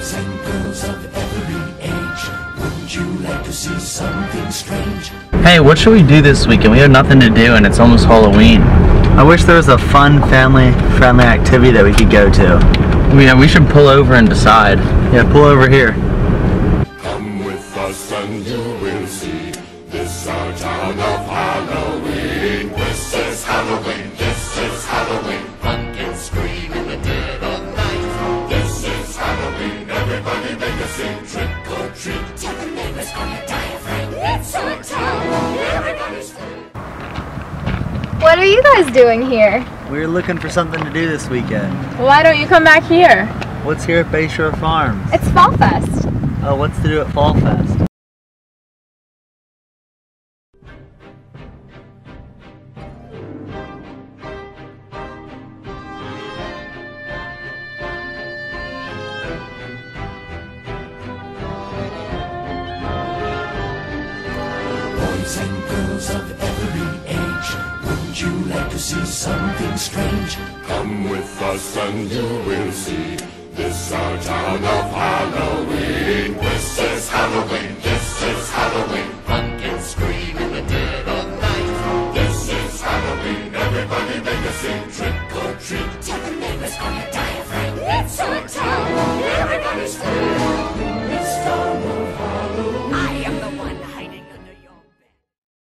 Boys and girls of every age, wouldn't you like to see something strange? Hey, what should we do this weekend? We have nothing to do and it's almost Halloween. I wish there was a fun, family-friendly activity that we could go to. Yeah, we should pull over and decide. Yeah, pull over here. Come with us and you will see this our town of Halloween. This is Halloween, this is Halloween. Pumpkins scream in the dead of night. This is Halloween, everybody make a scene. Trick or treat, tell the neighbors on your diaphragm. It's our town, everybody's free. What are you guys doing here? We're looking for something to do this weekend. Why don't you come back here? What's here at Bayshore Farms? It's Fall Fest. Oh, what's to do at Fall Fest? Boys and girls of every age, wouldn't you like to see something strange? Come with us and you will see this our town of Halloween. This is Halloween, this is Halloween. Pumpkins scream in the dead of night. This is Halloween, everybody make a scene. Trick or treat, tell the neighbors on your diaphragm. It's our town, everybody's free.